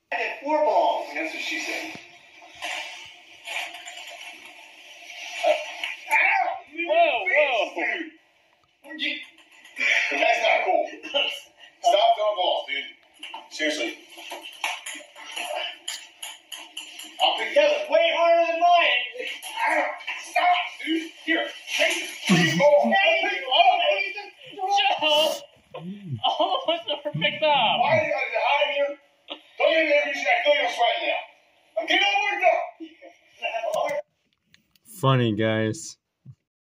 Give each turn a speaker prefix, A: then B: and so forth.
A: I had 4 balls. That's what she said.
B: Whoa.
A: That's not cool. Stop throwing balls, dude. Seriously. I'll pick that up way harder than mine. Stop, dude. Here, take this ball.
B: Joe! All of us are picked up.
A: Why are you hiding here? Don't get me there, I feel you're sweating now. I'm getting all worked up.
C: Funny, guys.